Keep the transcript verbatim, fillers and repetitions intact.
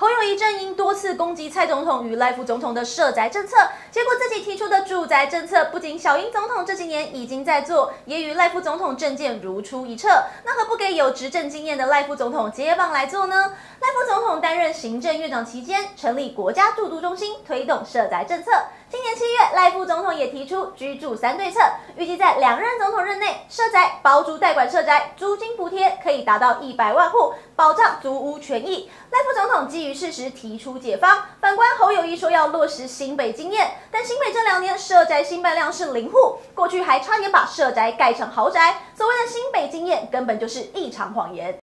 侯友宜阵营多次攻击蔡总统与赖副总统的社宅政策，结果自己提出的住宅政策，不仅小英总统这几年已经在做，也与赖副总统政见如出一辙。那何不给有执政经验的赖副总统接棒来做呢？赖副总统担任行政院长期间，成立国家住都中心，推动社宅政策。今年七月，赖副总统也提出居住三对策，预计在两任总统任内，社宅包租代管社宅租金补贴可以达到一百万户，保障租屋权益。赖副总统基于事实提出解方，反观侯友宜说要落实新北经验，但新北这两年社宅新办量是零户，过去还差点把社宅盖成豪宅，所谓的新北经验根本就是一场谎言。